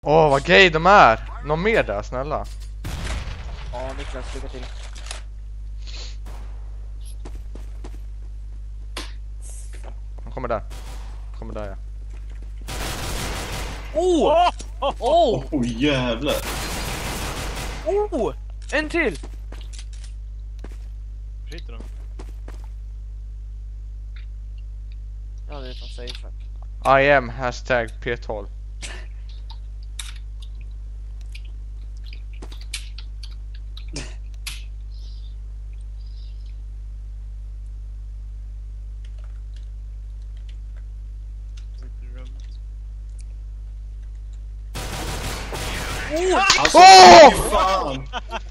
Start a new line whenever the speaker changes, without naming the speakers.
Åh, vad gay de är. Någon mer där, snälla.
Ja, Niklas, lycka till.
Han kommer där. Kommer där, ja.
Oh! Oh!
Oh, jävlar.
Oh! En till!
Skiter de.
Ja, det är från safe.
I am hashtag P12.
Alltså,
Åh!
fy fan.